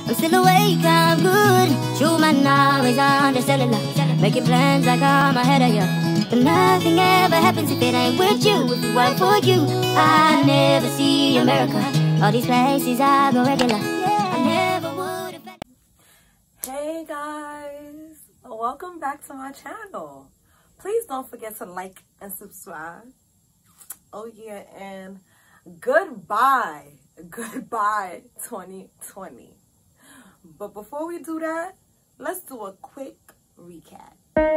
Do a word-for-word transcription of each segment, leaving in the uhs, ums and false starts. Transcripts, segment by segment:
I'm still awake, I'm good. True man, always under cellular. Making plans like I'm ahead of you. But nothing ever happens if it ain't with you. If it weren't for you, I never see America. All these places I go regular. I never would have. Hey guys, welcome back to my channel. Please don't forget to like and subscribe. Oh yeah, and goodbye, goodbye twenty twenty. But before we do that, let's do a quick recap.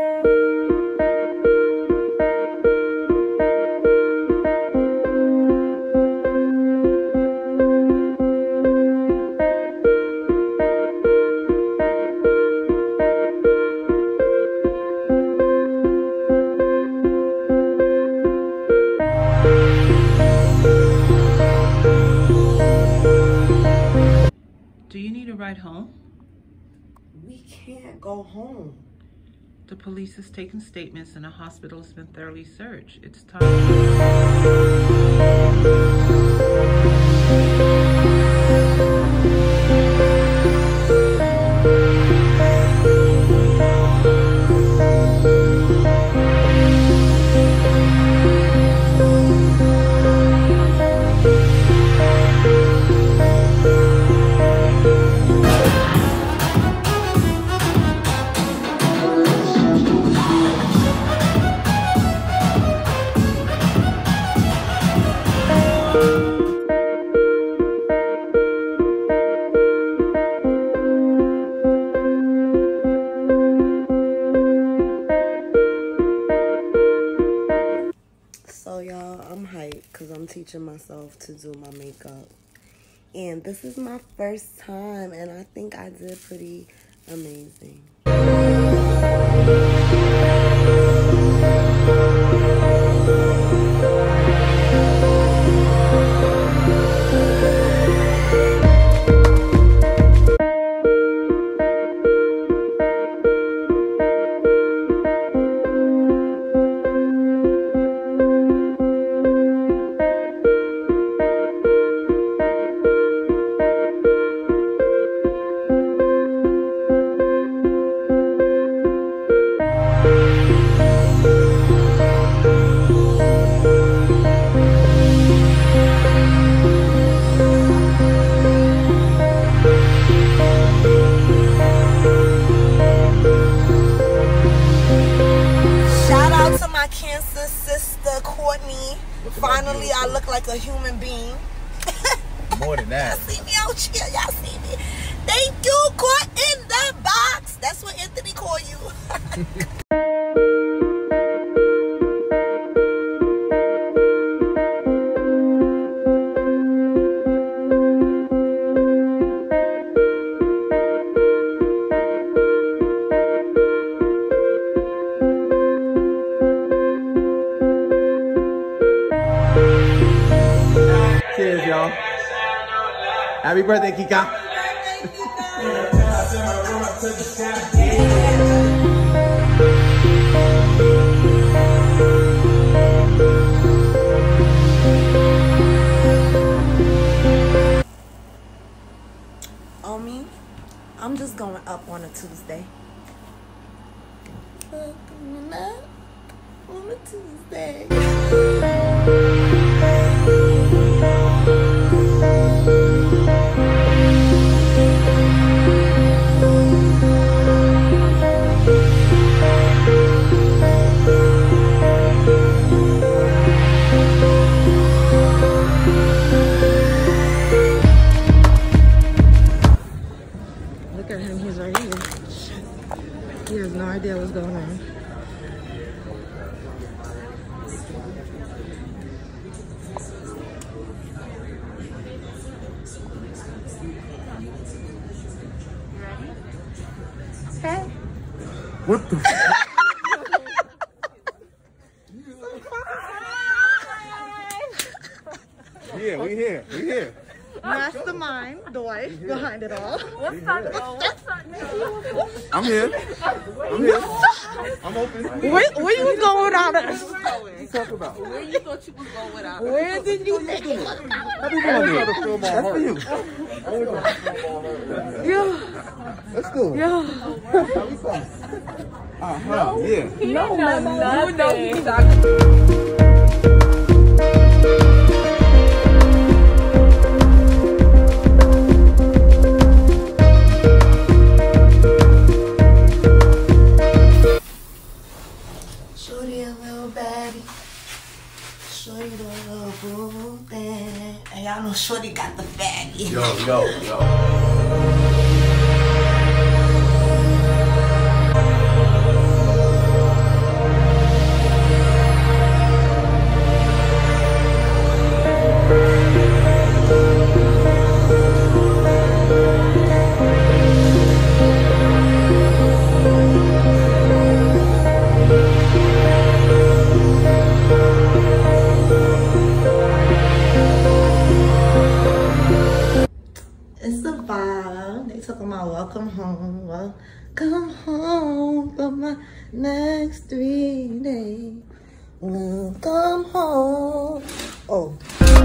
Do you need a ride home? We can't go home. The police has taken statements and the hospital has been thoroughly searched. It's time. So y'all, I'm hyped because I'm teaching myself to do my makeup. And this is my first time and I think I did pretty amazing. Finally, I look like a human being. More than that. Y'all see me out here. Y'all see me. Thank you, caught in the box. That's what Anthony call you. Cheers, y'all. Happy birthday, Kika. On me, I'm just going up on a Tuesday. Going up on a Tuesday. Look at him, he's right here. He has no idea what's going on. Okay. What the f? Yeah, we here. We here. Mastermind, the wife behind it all. What's up, though? What's up, though? I'm here. I'm here. I'm open. Where, where you was going without us? What you talking about? Where you thought you was going without us? Where did you think? Happy birthday. That's for you. You Let's do it. Yeah. How we coming? Uh-huh, yeah. No, no, no, you know he's not. Shorty a little baddie. Shorty the little boo thing. And y'all know Shorty got the baggie. Yo, yo, yo. It's the vibe. They talking about welcome home. Welcome home for my next three days. Welcome home. Oh.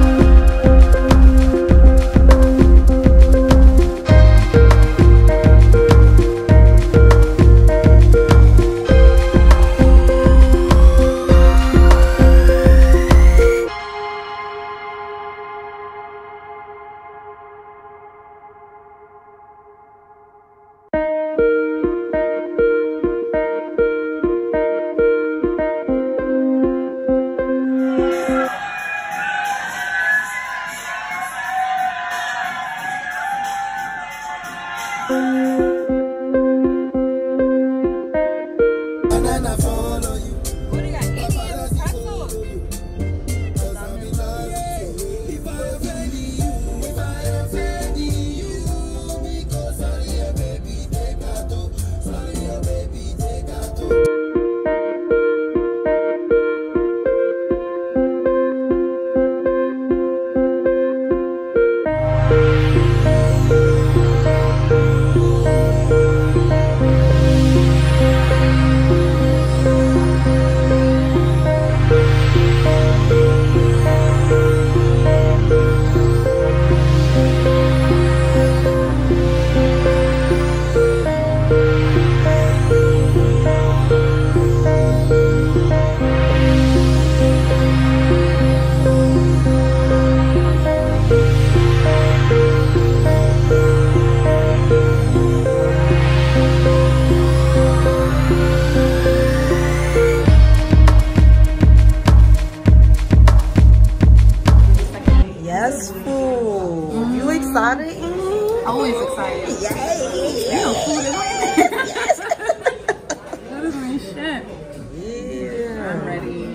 Yes, fool. Mm. You excited? Mm. Always excited. Yay! You know, food is yes. That is my shit. Yeah. I'm ready.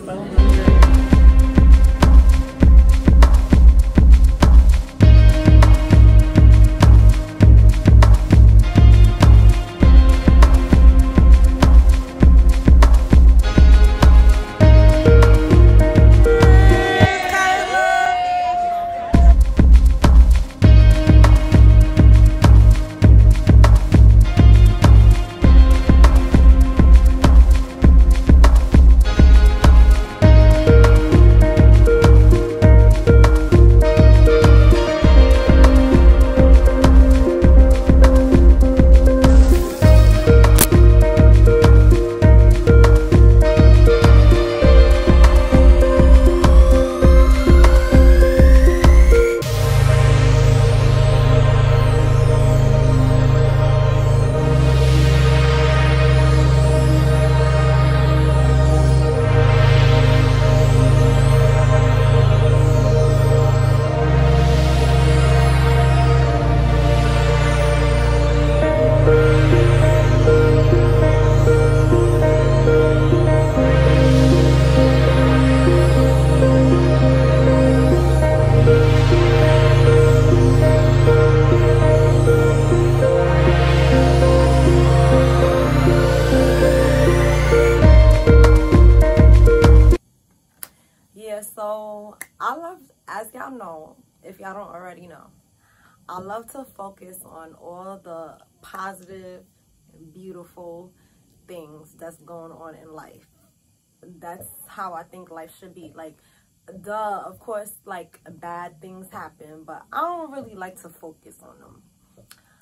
So I love, as y'all know, if y'all don't already know, I love to focus on all the positive and beautiful things that's going on in life. That's how I think life should be. Like, duh, of course, like, bad things happen, but I don't really like to focus on them.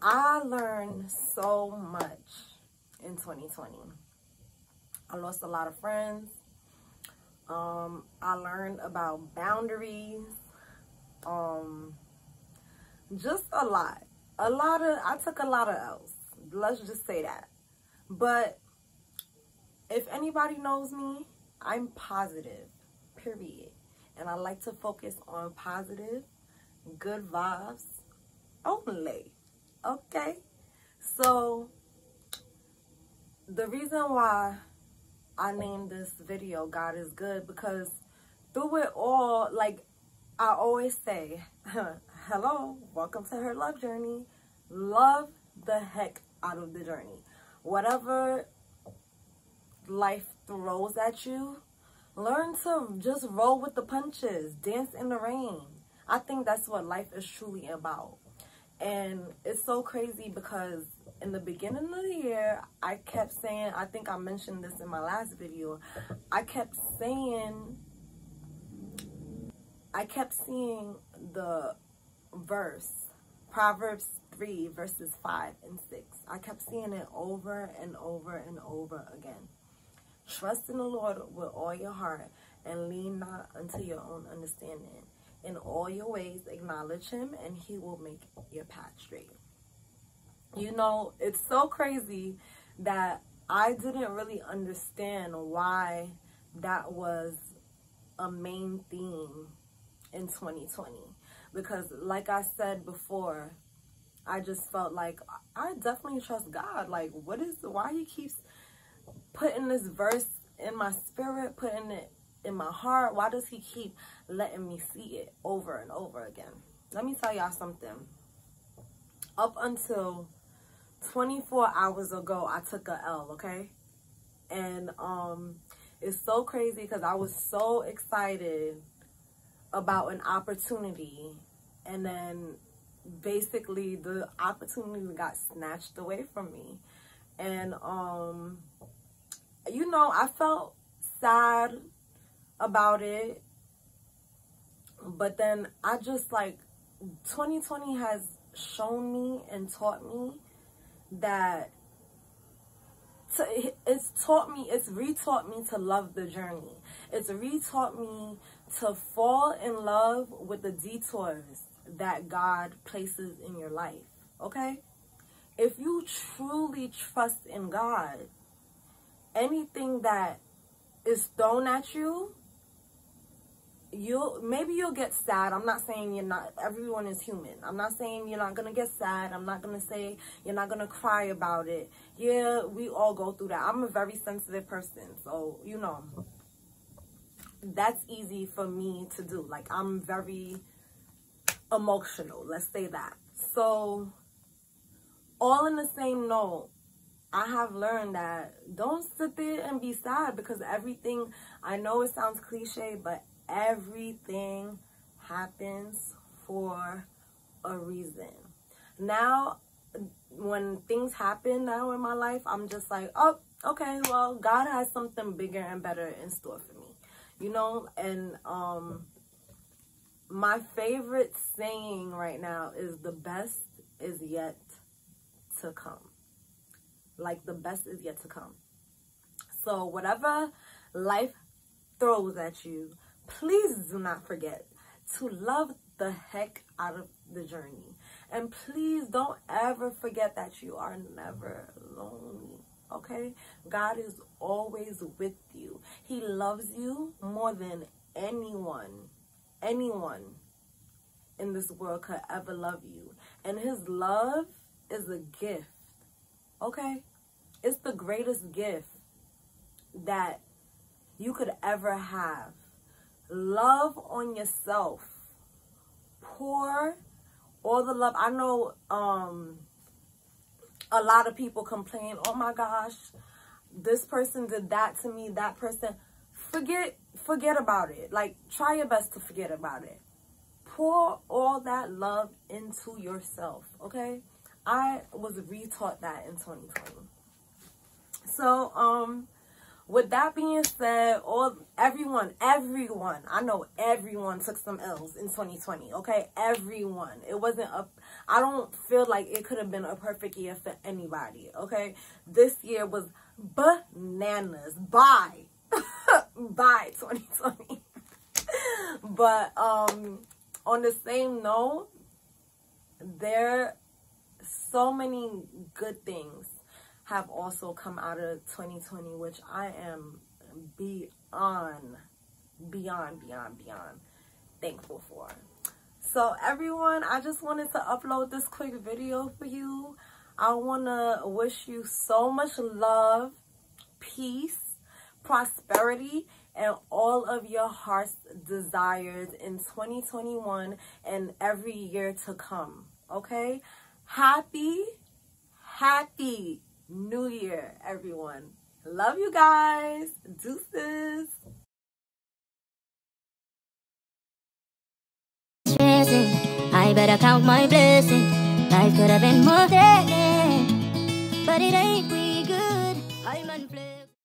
I learned so much in twenty twenty. I lost a lot of friends. Um, I learned about boundaries. Um, just a lot. A lot of, I took a lot of L's. Let's just say that. But if anybody knows me, I'm positive, period. And I like to focus on positive, good vibes only. Okay? So, the reason why I named this video God is Good, because through it all, like I always say, hello, welcome to her love journey. Love the heck out of the journey. Whatever life throws at you, learn to just roll with the punches, dance in the rain. I think that's what life is truly about. And it's so crazy because in the beginning of the year, I kept saying, I think I mentioned this in my last video, I kept saying, I kept seeing the verse, Proverbs three, verses five and six. I kept seeing it over and over and over again. Trust in the Lord with all your heart and lean not unto your own understanding. In all your ways, acknowledge him, and he will make your path straight. You know, it's so crazy that I didn't really understand why that was a main theme in twenty twenty. Because like I said before, I just felt like I definitely trust God. Like, what is, why he keeps putting this verse in my spirit, putting it in my heart? Why does he keep letting me see it over and over again? Let me tell y'all something. Up until twenty-four hours ago, I took a L, okay? And um, it's so crazy because I was so excited about an opportunity, and then basically the opportunity got snatched away from me. And um, you know, I felt sad about it, but then I just, like, twenty twenty has shown me and taught me that to, it's taught me, it's retaught me to love the journey. It's retaught me to fall in love with the detours that God places in your life, okay? If you truly trust in God, anything that is thrown at you, you'll, maybe you'll get sad. I'm not saying you're not, everyone is human. I'm not saying you're not going to get sad. I'm not going to say you're not going to cry about it. Yeah, we all go through that. I'm a very sensitive person, so, you know, that's easy for me to do. Like, I'm very emotional, let's say that. So, all in the same note, I have learned that don't sit there and be sad, because everything, I know it sounds cliche, but everything happens for a reason. Now, when things happen now in my life, I'm just like, oh, okay, well, God has something bigger and better in store for me, you know? And um, my favorite saying right now is the best is yet to come. Like, the best is yet to come. So whatever life throws at you, please do not forget to love the heck out of the journey. And please don't ever forget that you are never lonely, okay? God is always with you. He loves you more than anyone, anyone in this world could ever love you. And his love is a gift, okay? It's the greatest gift that you could ever have. Love on yourself. Pour all the love. I know um, a lot of people complain, oh my gosh, this person did that to me, that person. Forget, forget about it. Like, try your best to forget about it. Pour all that love into yourself, okay? I was retaught that in twenty twenty. So, um, with that being said, all everyone, everyone, I know everyone took some L's in twenty twenty, okay? Everyone. It wasn't a, I don't feel like it could have been a perfect year for anybody, okay? This year was bananas. Bye. Bye, twenty twenty. But um, on the same note, there so many good things have also come out of twenty twenty, which I am beyond, beyond, beyond, beyond thankful for. So everyone, I just wanted to upload this quick video for you. I want to wish you so much love, peace, prosperity, and all of your heart's desires in twenty twenty-one and every year to come, okay? Happy, happy New Year, everyone. Love you guys. Deuces. Stressing, I better count my blessings. Life could have been more than, but it ain't we.